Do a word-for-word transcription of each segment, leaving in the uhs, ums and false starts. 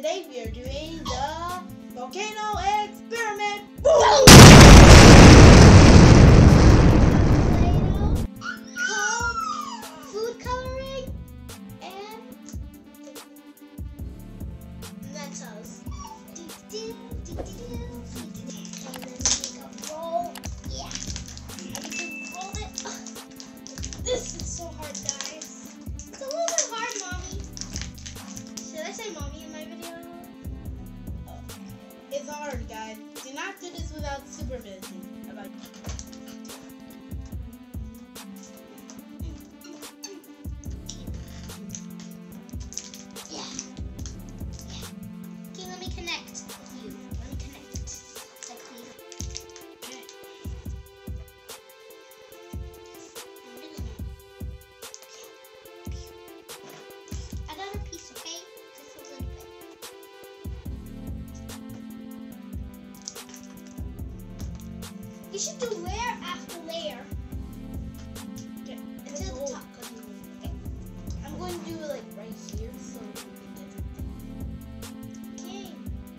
today we are doing the Volcano experiment. Play-dough, Coke, food coloring, and Mentos. And then we make a roll. Yeah. And we can roll it. This is so hard, guys. It's a little bit hard, Mommy. Should I say Mommy in my video? It's hard, guys. Do not do this without supervision. How about you? Yeah. Yeah. Okay, let me connect with you. Let me connect. Like please. Okay. Another piece, okay? Just a little bit. You should do layer after layer Okay. until the top. Okay. I'm going to do it like right here, so we can get Okay.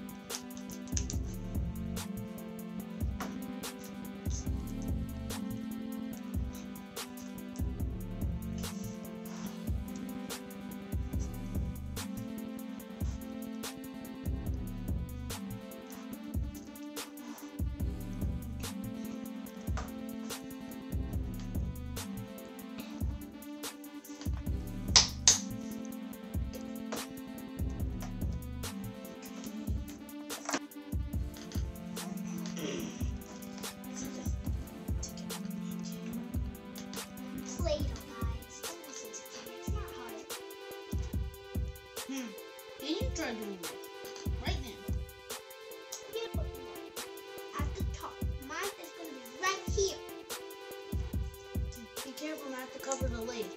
Play-dough, guys. Don't listen to me. It's not hard. Hmm. Can you try doing this right now? I'm gonna put mine at the top. Mine is gonna be right here. Be careful not to cover the lid.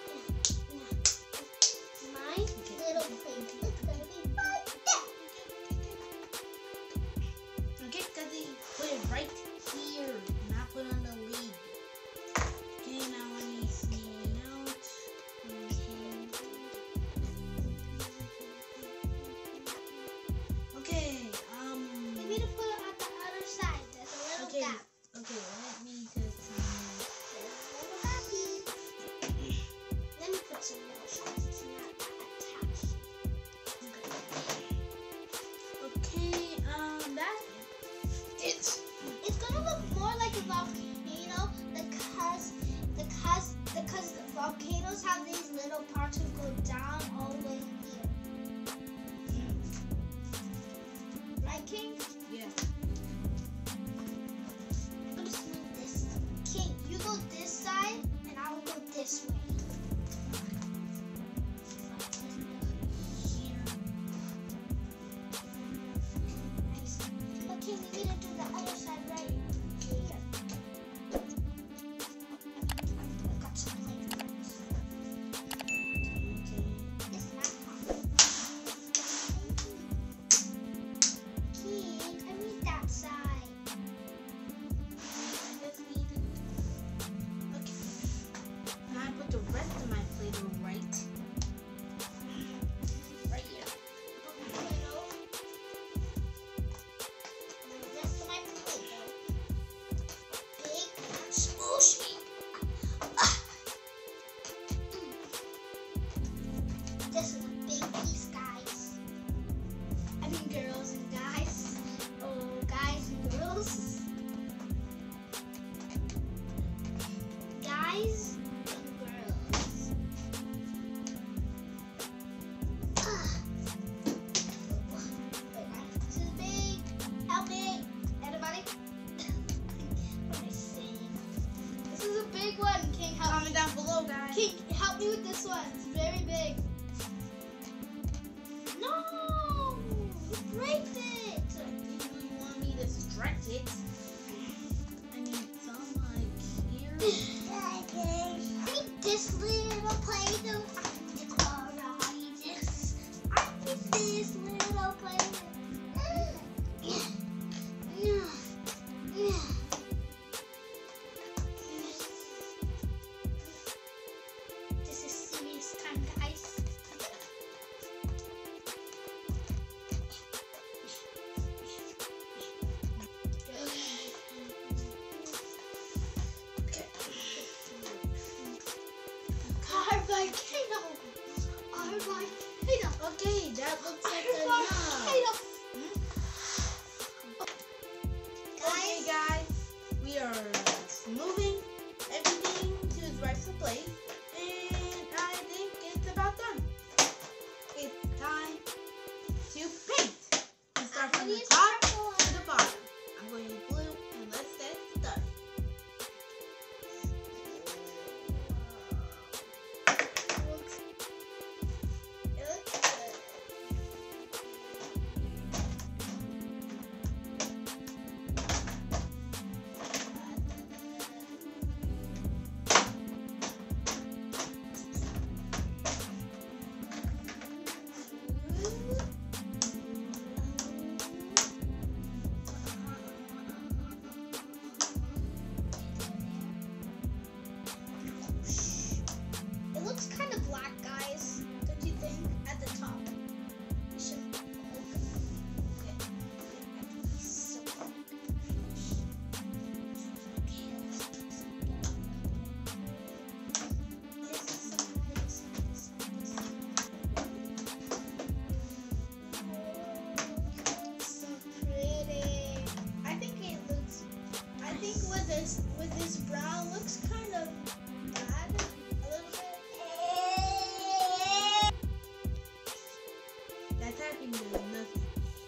My little plate is gonna be right there. Okay, Cuzzy, put it right here, not put on the lid. Okay, now let me see it out. Okay, um, You need to put it on the other side. There's a little okay, gap. okay, let me just, um, There's a little happy. Let me put some more shots. It's not attached. okay, um, that's it. It's gonna look more like a volcano because because because the volcanoes have these little parts that go down all the way here. Right, King? Yeah. I'm gonna smooth this. King, you go this side and I will go this way. Nice. But King, you need to do the other side right here. I got some plate. Okay. It's not hard. King, I need that side. I just need it. Okay. Now I put the rest of my Play-Doh right. Right here. Put my Play-Doh. And the rest of my Play-Doh. Big and smooshy. Ah. This is a big piece, guys. I mean girls and guys. Oh, guys and girls. Guys and girls. Ah. Wait, this is big. Help me. Anybody? What am I saying? This is a big one. King, help me. Comment down below, guys. King, help me with this one. It's very big. No! You break it! I didn't know you want me to stretch it. I need some like here. I need this little Play-Doh. I need to alright. This. I need this little Play-Doh. This is serious time, guys. I'm replying. Hey, no. Okay, that looks like I'm replying. enough. Hey, no. Okay, guys, we are moving everything to its rightful place, and I think it's about done. It's time to paint. We start from the top to the bottom. I'm going to use blue, and let's set it start. It looks good. It looks kind of black, guys. Don't you think? At the top. It should. Okay. So. Okay, let's do this. This side, this side, this side, this side. Oh, so pretty. I think it looks. I think with this with this brown looks kind of bad. A little bit. That typing does nothing.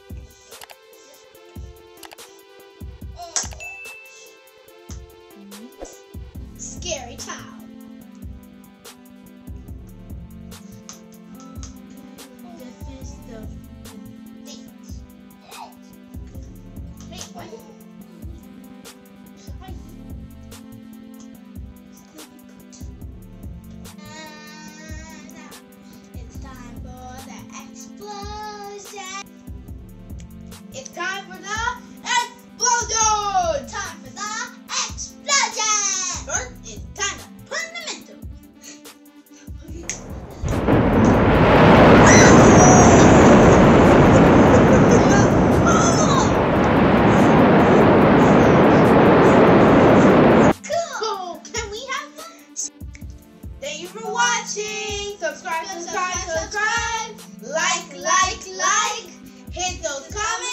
Scary town. Let's finish the things. Hey, why did Sorry. And now it's time for the explosion. It's time for the explosion! Time for the explosion. First, it's time to put the Mentos. Cool. So, can we have some? Thank you for watching. Subscribe, subscribe, subscribe. Like, like, like. Hit those comments.